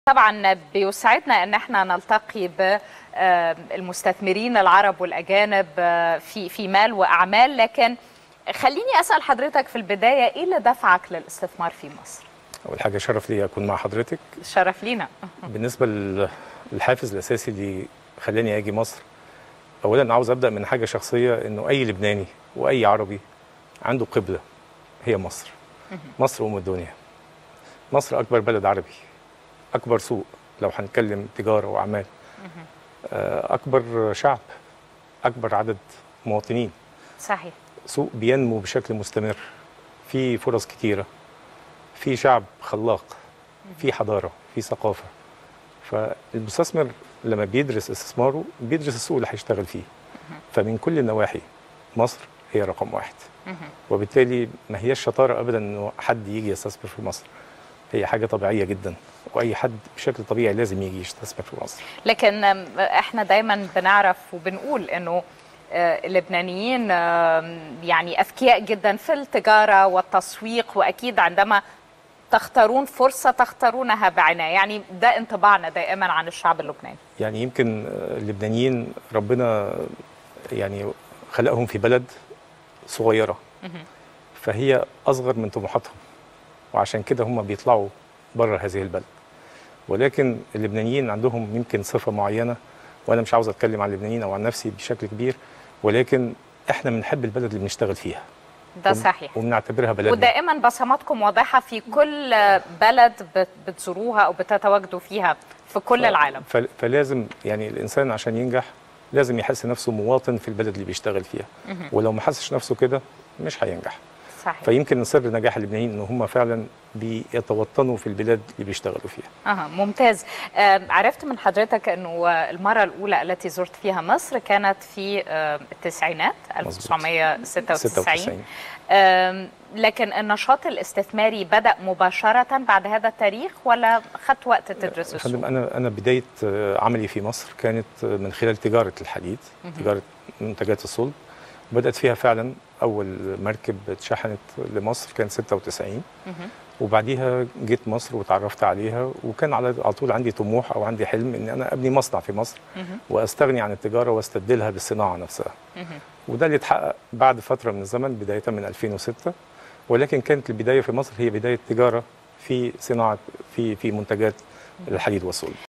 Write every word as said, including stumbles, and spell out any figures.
طبعا بيسعدنا ان احنا نلتقي بالمستثمرين العرب والاجانب في في مال واعمال، لكن خليني اسال حضرتك في البدايه، ايه اللي دفعك للاستثمار في مصر؟ اول حاجه شرف لي اكون مع حضرتك. شرف لينا. بالنسبه للحافز الاساسي اللي خلاني اجي مصر، اولا عاوز ابدا من حاجه شخصيه، انه اي لبناني واي عربي عنده قبله هي مصر. مصر ام الدنيا. مصر اكبر بلد عربي، اكبر سوق لو هنتكلم تجاره واعمال، اكبر شعب، اكبر عدد مواطنين. صحيح. سوق بينمو بشكل مستمر، في فرص كتيره، في شعب خلاق، في حضاره، في ثقافه. فالمستثمر لما بيدرس استثماره بيدرس السوق اللي هيشتغل فيه. فمن كل النواحي مصر هي رقم واحد. وبالتالي ما هيش شطاره ابدا انه حد يجي يستثمر في مصر، هي حاجه طبيعيه جدا، واي حد بشكل طبيعي لازم يجي يستثمر في مصر. لكن احنا دايما بنعرف وبنقول انه اللبنانيين يعني اذكياء جدا في التجاره والتسويق، واكيد عندما تختارون فرصه تختارونها بعنايه، يعني ده انطباعنا دائما عن الشعب اللبناني. يعني يمكن اللبنانيين ربنا يعني خلقهم في بلد صغيره، فهي اصغر من طموحاتهم، وعشان كده هم بيطلعوا بره هذه البلد. ولكن اللبنانيين عندهم يمكن صفه معينه، وانا مش عاوز اتكلم عن اللبنانيين او عن نفسي بشكل كبير، ولكن احنا بنحب البلد اللي بنشتغل فيها. ده صحيح. وبنعتبرها بلدنا. ودائما بصماتكم واضحه في كل بلد بتزوروها او بتتواجدوا فيها في كل ف... العالم. ف... فلازم يعني الانسان عشان ينجح لازم يحس نفسه مواطن في البلد اللي بيشتغل فيها. مه. ولو ما حسش نفسه كده مش هينجح. صحيح. فيمكن سر نجاح اللبنانيين ان هم فعلا بيتوطنوا في البلاد اللي بيشتغلوا فيها. اها ممتاز. آه عرفت من حضرتك انه المره الاولى التي زرت فيها مصر كانت في آه التسعينات ألف وتسعمائة وستة وتسعين. آه لكن النشاط الاستثماري بدأ مباشره بعد هذا التاريخ ولا خدت وقت تدرس السوق؟ انا انا بدايه عملي في مصر كانت من خلال تجاره الحديد، مه. تجاره منتجات الصلب. بدأت فيها فعلا أول مركب اتشحنت لمصر كان ستة وتسعين، وبعديها جيت مصر وتعرفت عليها، وكان على طول عندي طموح أو عندي حلم إن أنا أبني مصنع في مصر وأستغني عن التجارة واستبدلها بالصناعة نفسها. وده اللي اتحقق بعد فترة من الزمن، بداية من ألفين وستة. ولكن كانت البداية في مصر هي بداية تجارة في صناعة في في منتجات الحديد والصلب.